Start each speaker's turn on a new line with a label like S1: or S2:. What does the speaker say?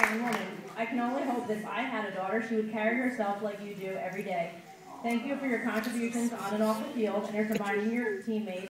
S1: young woman. I can only hope that if I had a daughter, she would carry herself like you do every day. Thank you for your contributions on and off the field and for providing your teammates